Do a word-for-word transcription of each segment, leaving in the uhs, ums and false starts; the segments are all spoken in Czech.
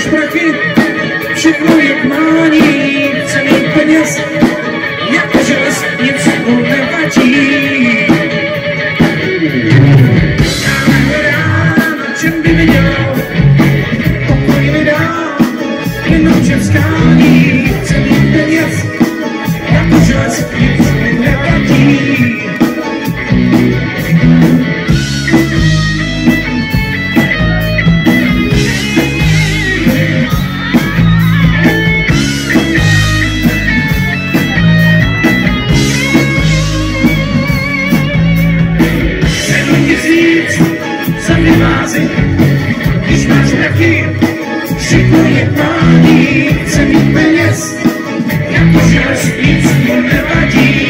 prachy, všechno jak mání, chce mít peněz, jako želez, nic mu nevadí. Já hledám, na čem by mi dělal, pokoj mi dá, jenom že vzkání, chce mít peněz, jako želez, nic mu nevadí. Když máš prachy, všechno je pání, chce mít peněz, jako želez, nic mu nevadí.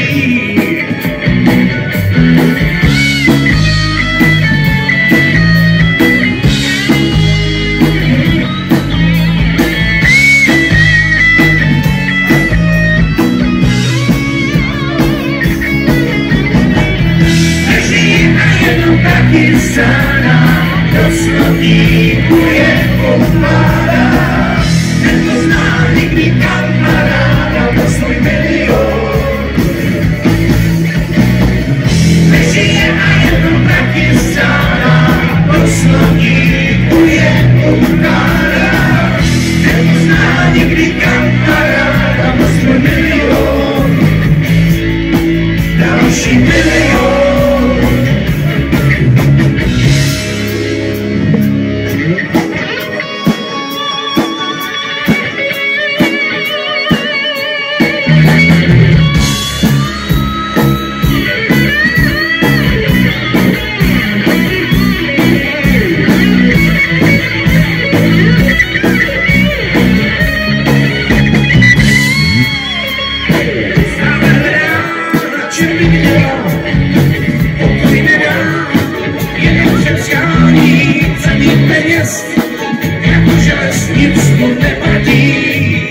Nežijí a jenom taky sana, do slovníku je pokládá, nepozná nikdy kamaráda pro svůj milion. Nežije a jenom taky stála, do slovníku je pokládá, nepozná nikdy kamaráda pro svůj milion. Další milion. Jako želez, nic mu nevadí.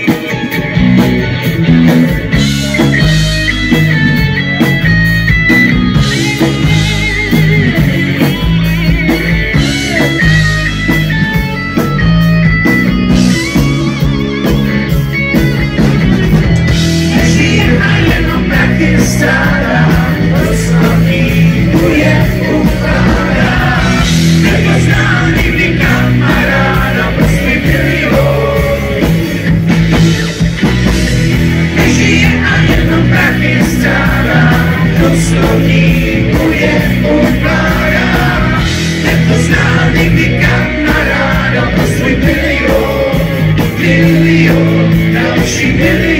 Nežije a jenom prachy stárá, do slovníku je ukládá, nepozná nikdy kamaráda pro svůj milion. Nežije a jenom prachy stárá, do slovníku je ukládá, nepozná nikdy kamaráda pro svůj milion. Milion, další milion.